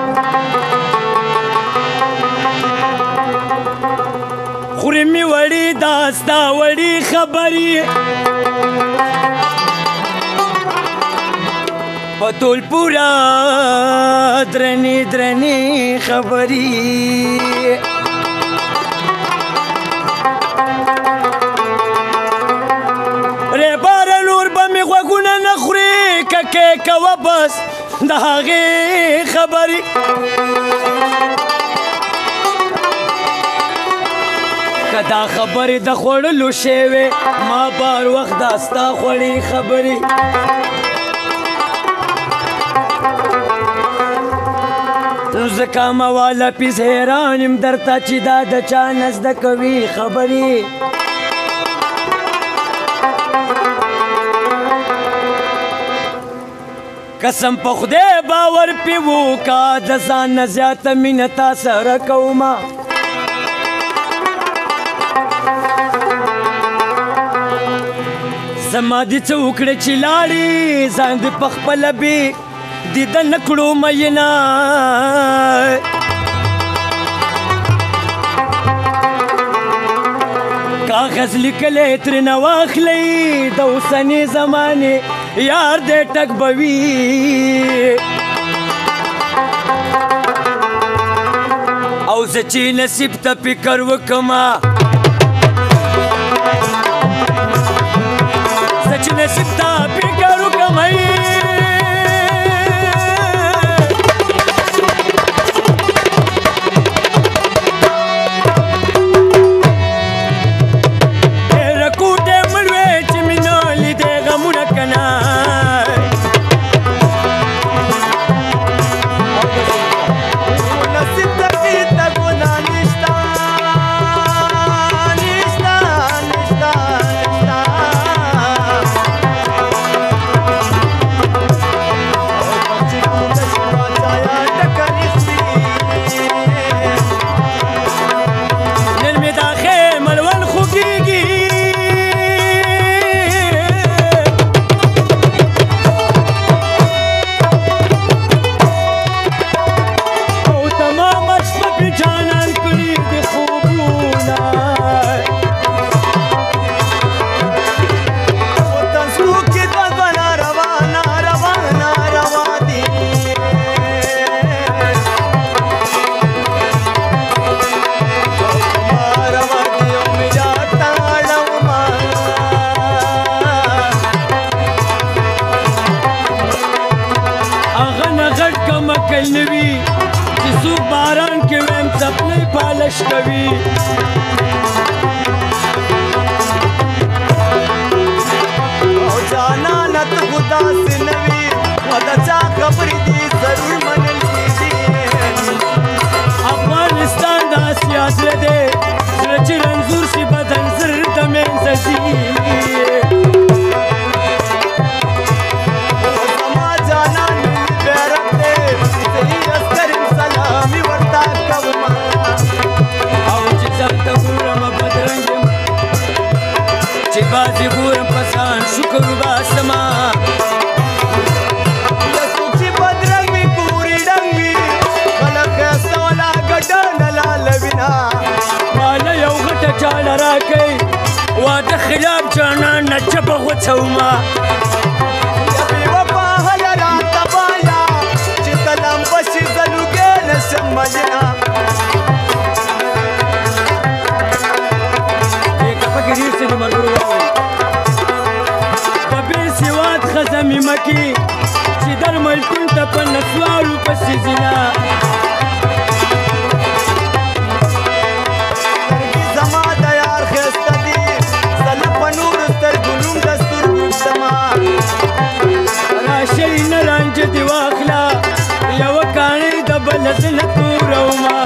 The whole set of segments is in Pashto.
خوري مې وړي دا ستا وړي خبرې په ټول پورا درنې درنې خبرې ریباره نور به مې غوږونه نه خوري ککې کوه بس د هغې خبرې که دا خبرې د خوړلو شوې ما بار وخت دا ستا خوړې خبرې زکامه والا پیس حیران یم درته چې دا د چا نه زده کوي خبرې قسم په خدای باور پې وکړه د ځان نه زیاته مینه تا سره کومه زما دې څه وکړه چې لاړې ځان دې په خپله بې دیده نه کړو میینه کاغذ لیکلی ترېنه واخلئ د اوسنۍ زمانې یار دې ټک به وي او زه چې نصیب ته فکر وکړمه زه چې نصیب ته فکر وکړمه پالش کوي او جانا نت خدا سے نوی ودا چا خبر دی ضرور منل کی افغانستان دا سیاست دے سرچ رنزور سی بدن زر تمن زی بازی گورم پسان شکر باسما یسوک چی بدرنگ می پوری ڈنگ می خلق سولا گڑا نلال بنا مالا یو غٹا چالا راکی واد خلاب جانا نجب غچوما یبی وپا حیرا تبایا چی تلم بشی ظلوگے نشم مجنا ایک فکریر سے نمر برو خزمی مکی چی در ملکون تا پا نسوارو پسی زینا درگی زما دیار خیستا دی سلپ نور استر گلوم دستور گوشتما راشی نرانج دی واخلا یو کانی دبلت نتور اوما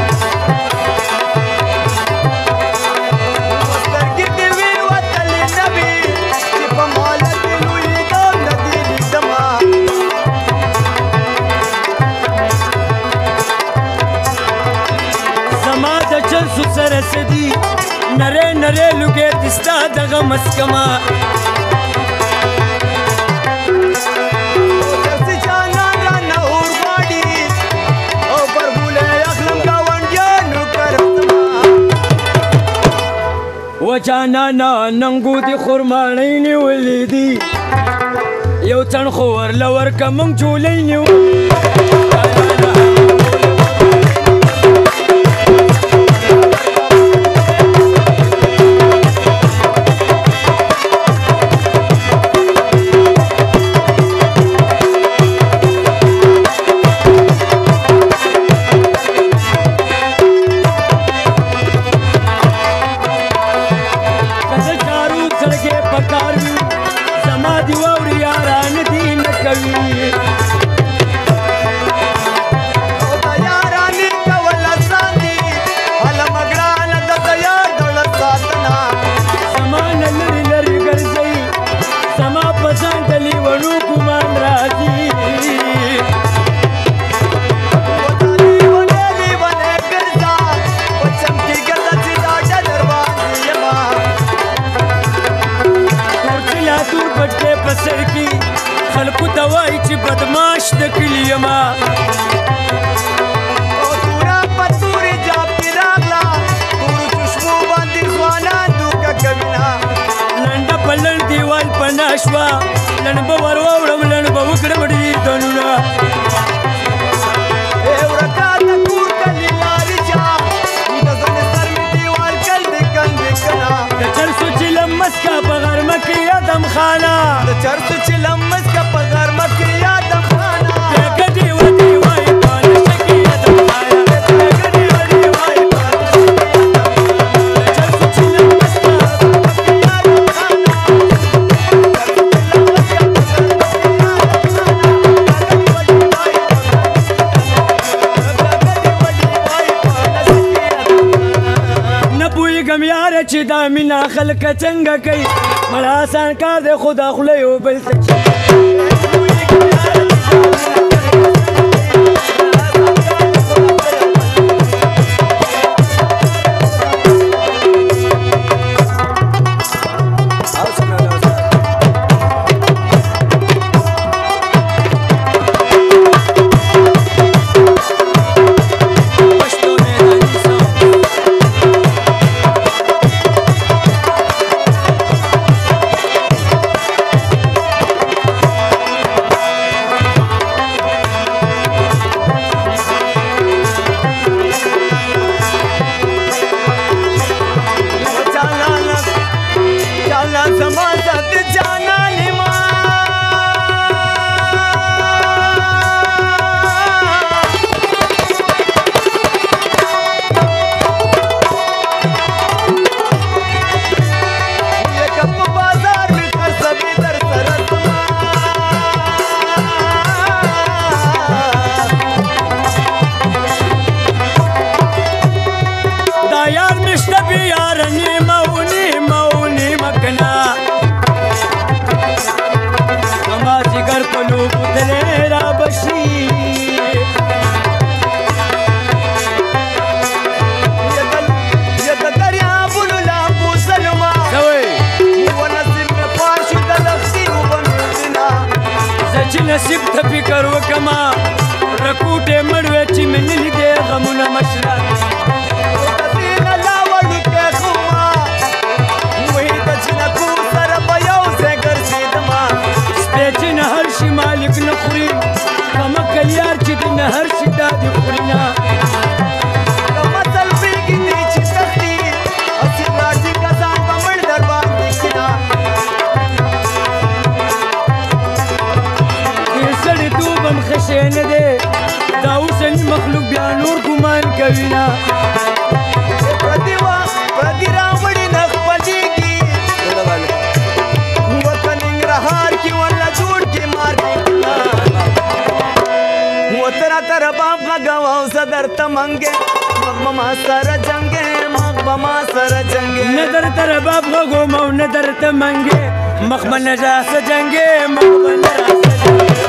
سرسدی نره نره لوگه دستا دغه مسکما وجانانا ننګو د خرمانۍ نیولې دي یو څڼ خو ورله ورکه موږ جولۍ خلکو ته وایي چې بدماش د کلي یمه توره په تورې جاپې راغله تورو چشمو باندې ځوانان دوکه کوینه لنډه په لنډ دیوال پناه شوه لنډ به ور واوړم لنډ به وکړم ډیدنونه ورکه د کور کلي لارې چا د زنې سر مې دیوال کل دې کندې کنه د چرسو چې لمسکه په غرمه کې یادم خانه د چرسو چې لمسکه په غرمه کې یادم خانه ګډې ودې وایي پاله شکې یادم خانه ګډې ودې وایي پاله شکې یادم خانه د چرسو چې لمسکه په غرمه کې یادم خانه نه پوهېږم یاره چې دا مینه خلکه څنګه کوي مړه آسان کار دی خو دا خوله یو بل ته نصیب ته فکر وکما رکوټې مړوې چې مې نه لیدې غمونه مشره دینه لا وړوکې خما وایي د جنکو سره به یو ځای ګرځېدما سپی چې نه هر شي مالک نه خوري کمه کلیار چې د نه هر شي دا دې خوري نه متل پرېږدي دی چې تښتي هسې راځي کسان به مړ در باندې کښېنه بم خشې نه دی دا اوسني مخلوق بیا نور ګمان کوي نه پردي راوړي نه خپلېږي وطن ننګرهار کې ولا جوړ کې مار کې وطن تر باب غږوه او زه درته منګې مغ به ما سره جنګې مغ به ما سره جنګې نه درته رباب غږوم او نه درته منګې مخ به نه راسه جنګې مغ به نه راسه جنګې